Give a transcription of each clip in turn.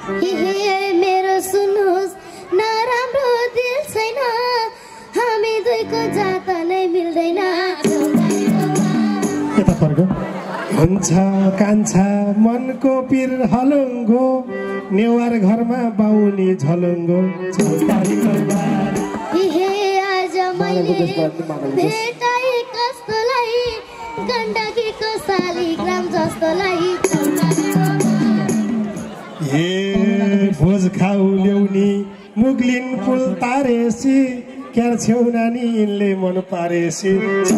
हे मेरो सुन्नुहोस् नराम्रो दिल छैन हामी दुईको जात नै मिल्दैन यता फर्क हुन्छ कान्छा मनको पिर हलुङ्गो नेवार घरमा बाउनी झलुङ्गो हे आज मैले भेटाए कस्तोलाई गण्डकीको शालिग्राम जस्तोलाई हे भोज खाउ ल्याउनी मुगलिन पुल तारेसी क्यार छेउ नानी यिनले मन पारेसी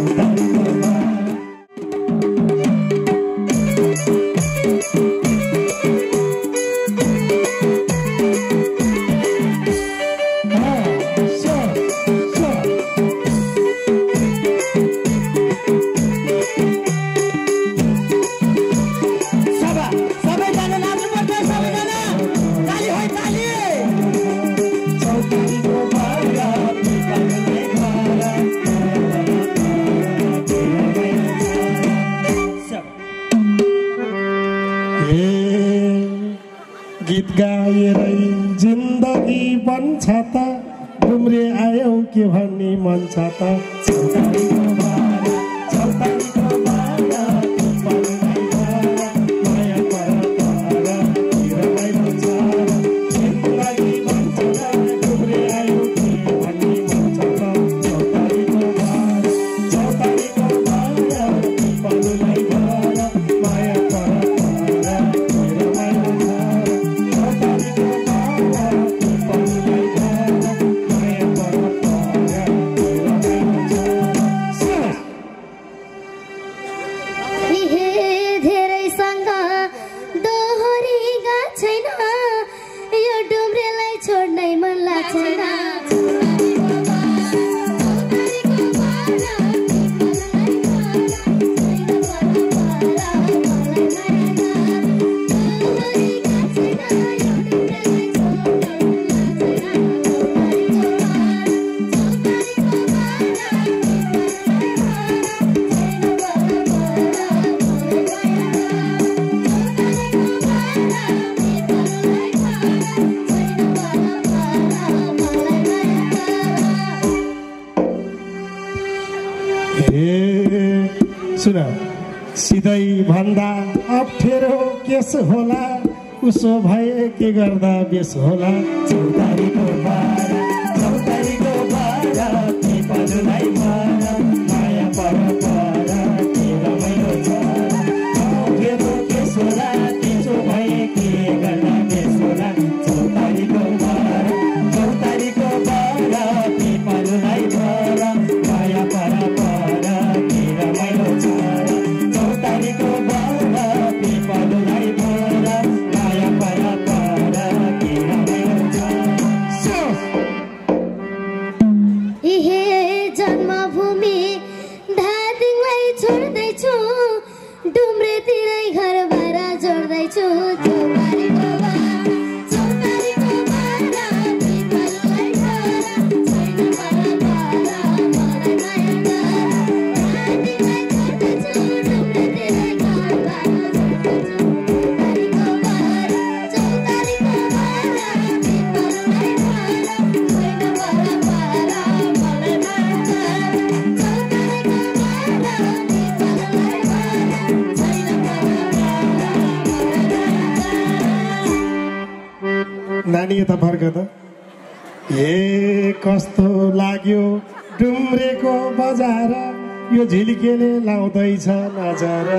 गीत गाएरै जिन्दगी बन्छ त डुम्रे आयौ के भन्ने मन छ त सुन सिधै भन्दा अप्ठ्यारो केस होला उसो भए के गर्दा बेस होला चौतारीको बारा के पजुलाई माया माया पर के रमाइलो छ केस होला त्यसो भए के गर्दा बेस होला चौतारीको बारा के पजुलाई माया माया पर के रमाइलो छ जन्मभूमि धादिङलाई छोड्दैछु डुम्रेतिरै घर भाडा जोड्दैछु नानी यता फर्क त ए कस्तो लाग्यो डुम्रेको बजार यो झिल्केले लाउँदैछ नजर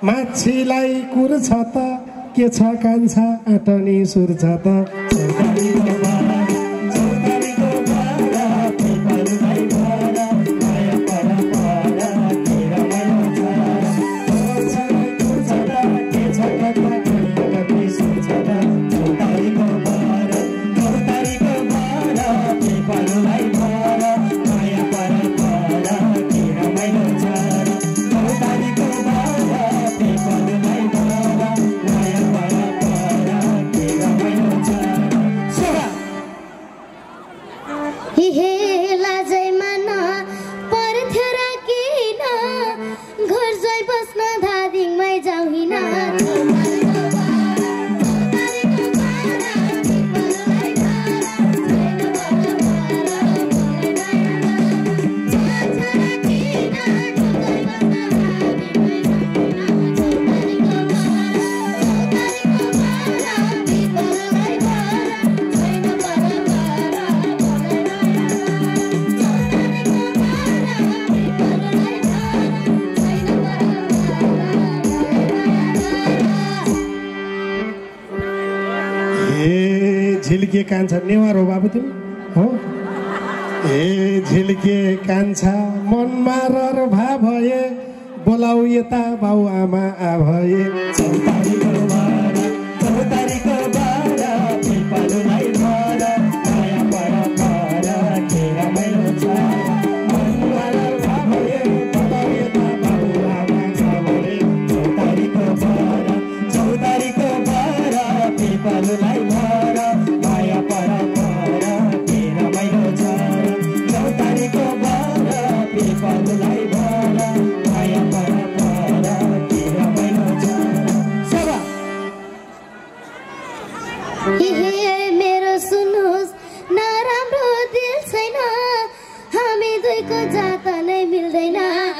माछीलाई कुर छ त के छ कान्छा आटनी सुर छ त चौतारीको बारा चौतारीको बारा पिपललाई भरा माया परपरा के रमाइलो छ माछीलाई कुर छ त के छ कान्छा आटनी सुर छ त चौतारीको बारा पिपललाई भरा माया परपरा के रमाइलो छ चौतारीको बारा पिपललाई भरा माया परपरा के रमाइलो छ लाजै मन पर्थ्यो र किन घर जै बस्न धादिङमै जाउहिन झिल्के कान्छा नेवार हो बाबु तिमी हो ए झिल्के कान्छा मनमा रर भा भए बोलाउ यता बाउ आमा आ भए चौतारीको बारा पिपललाई भरा माया परपरा के रमाइलो छ मनमा रर भा भए बोलाउ यता बाउ आमा आ भए चौतारीको बारा पिपललाई भरा माया परपरा के रमाइलो छ चौतारीको बारा पिपललाई भरा माया परपरा के रमाइलो छ मेरो सुन्नुहोस् नराम्रो दिल छैन हामी दुईको जात नै मिल्दैन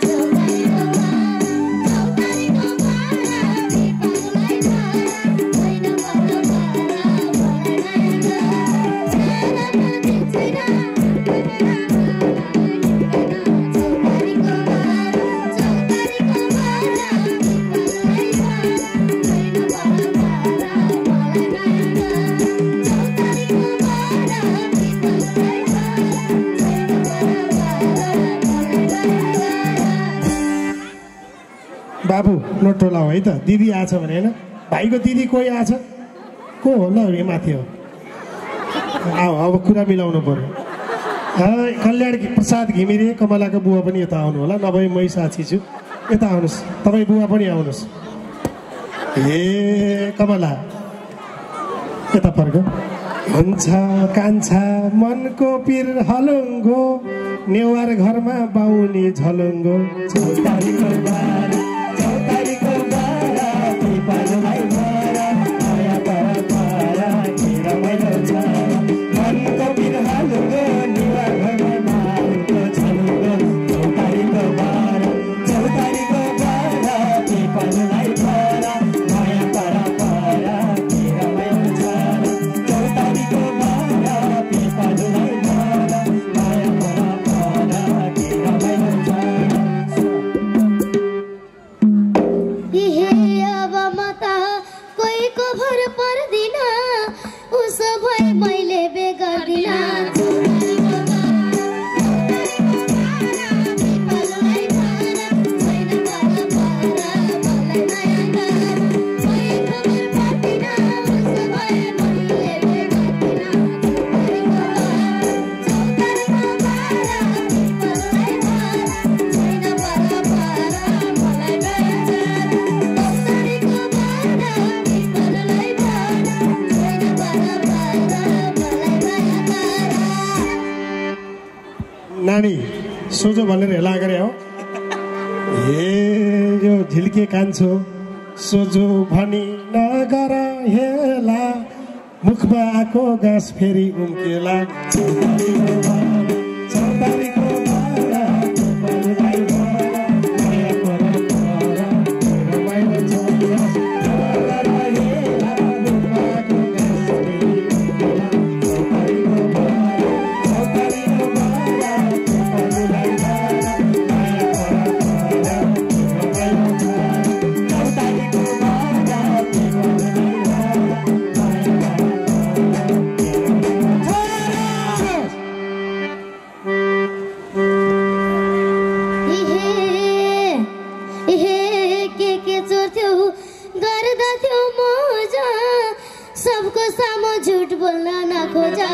बाबु नटोला हो है त दिदी आछ भने होइन भाइको दिदी कोही आछ को हो ल यो माथि हो आऊ अब कुरा मिलाउनु पर्यो कल्याण प्रसाद घिमिरे कमलाको बुवा पनि यता आउनु होला नभए मै साथी छु यता आउनुहोस् तपाईँ बुवा पनि आउनुहोस् ए कमला यता फर्क हुन्छ कान्छा मनको पिर हलुङ्गो नेवार घरमा बाउनी झलुङ्गो चौतारीको बारा पिपललाई भरा माया परपरा के रमाइलो छ मनको पिर हलुङ्गो नेवार घरमा बाउनी झलुङ्गो चौतारीको बारा पिपललाई भरा माया परपरा के रमाइलो छ चौतारीको बारा पिपललाई भरा माया परपरा के रमाइलो छ अब म त कोहीको भर पर्दिन उसो भए मैले बे गर्दिन नानी सोझो भनेर हेला गरे हो ए यो झिल्के कान्छो सोझो भनी नगर हेला मुखमा आएको गाँस फेरि उम्केला चौतारीको बारा पिपललाई भरा माया परपरा के रमाइलो छ नगर हेला मुखमा आएको गाँस फेरि उम्केला चौतारीको बारा पिपललाई भरा माया परपरा के रमाइलो छ यो मोजा सबको सामु झुट बोल्न नखोजा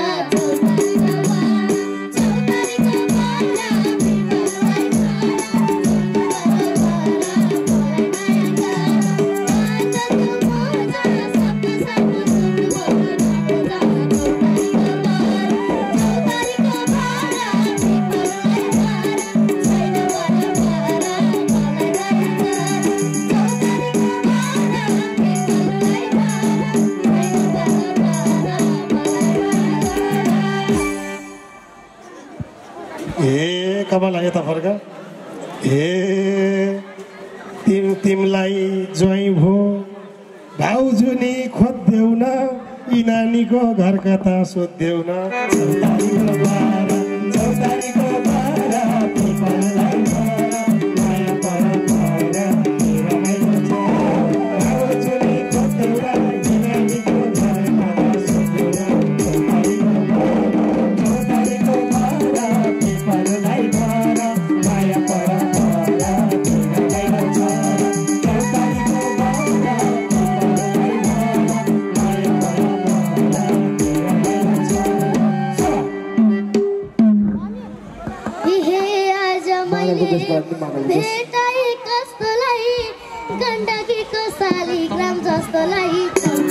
कमला यता फर्क तिमलाई ज्वाइँ भो भाउजू नि खोज्देऊ न यी नानीको घर कता सोध्देऊ न भेटाइ कस्तोलाई गण्डकीको शालिग्राम जस्तोलाई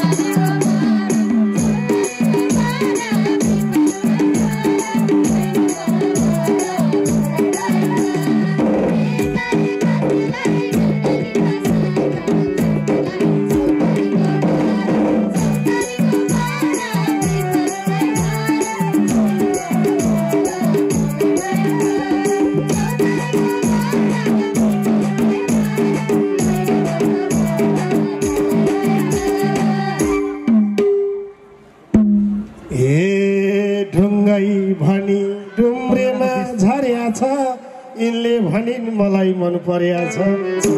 भनी डुम्रेमा झर्या छ यिनले भनिन् मलाई मन पर्या छ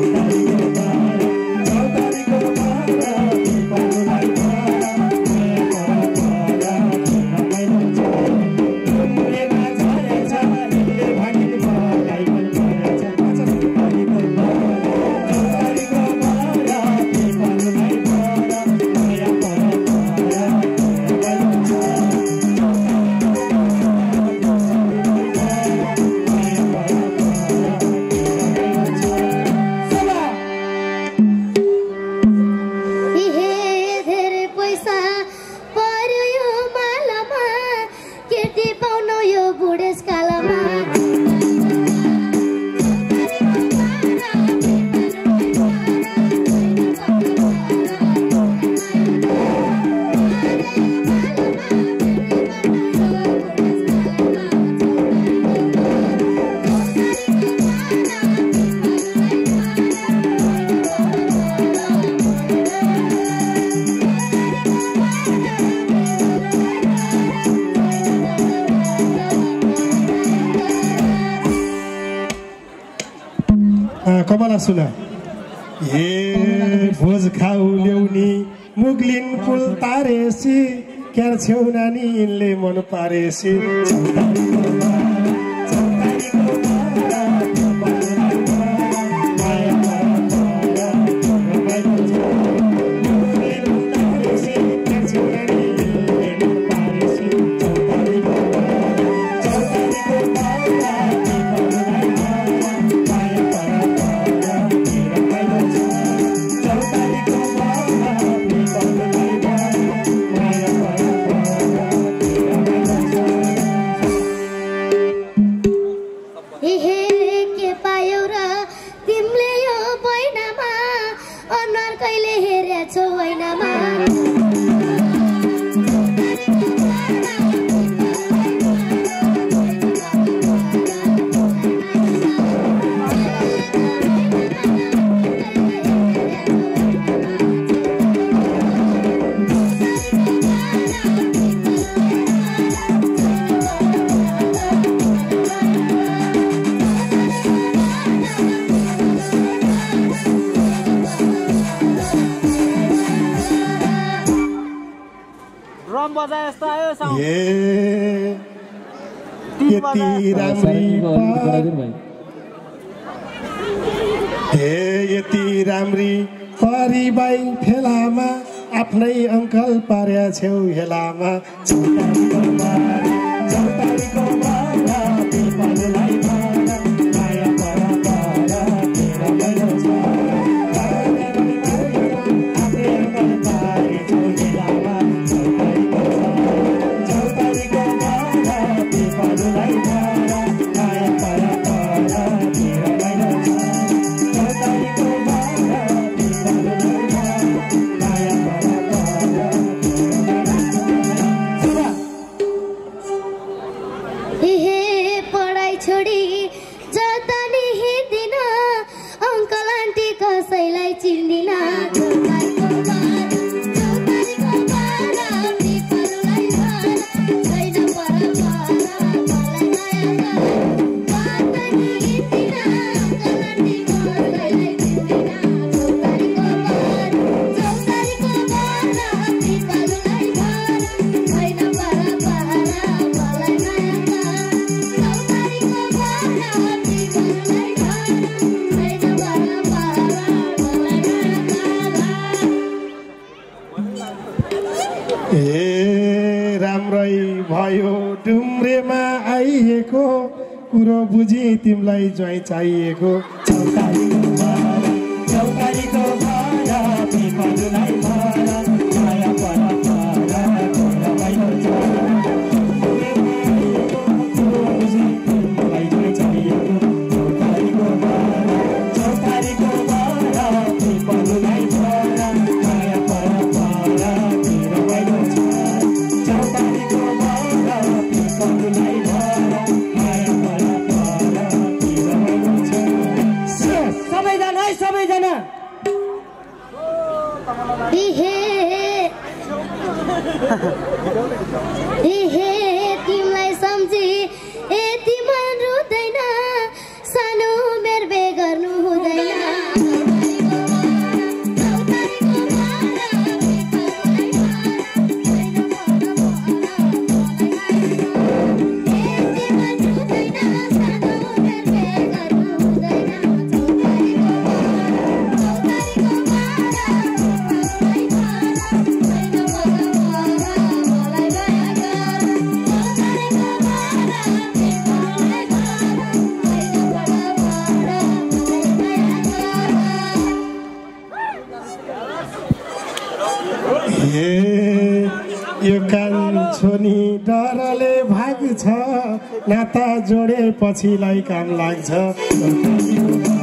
कमला सुना भोज खाउ ल्याउनी मुग्लिन पुल तारेसी क्यार छेउ नानी यिनले मन पारेसी यति राम्री परिबाई फेलामा आफ्नै अङ्कल पार्या छेउ हेलामा चौतारीको बारा चौतारीको बारा पिपललाई बारा माया परपरा तेरो मेरो आफ्नै अङ्कल पारे छेउ हेलामा चौतारीको बारा पिपललाई बारा माया परपरा तेरो मेरो चौतारीको बारा पिपललाई बारा माया परपरा हे पढाइ छोडी जता नि हिँड्दिन अङ्कल आन्टी कसैलाई चिन्दिन चौतारीको बारा पिपललाई बारा छैन परपरा मलाई माया गर जता नि हिँड्दिन अङ्कल आन्टी कसैलाई चिन्दिन चौतारीको बारा पिपललाई बारा छैन परपरा मलाई माया ए राम्रै भयो डुम्रेमा आइएको कुरो बुझी तिमीलाई ज्वाइँ चाहिएको चौतारीको बारा पिपललाई बारा माया परपरा तेरो मेरो तिमीलाई ज्वाइँ चाहिएको चौतारीको बारा पिपललाई बारा माया परपरा तेरो मेरो चौतारीको बारा पिपललाई बारा माया परपरा तेरो मेरो सबैजना है सबैजना तिमीलाई सम्झी यति मन रुँदैन सानो मेर बे गर्नु हुँदैन यो कान्छो नि डरले भाग्छ नाता जोडे पछिलाई काम लाग्छ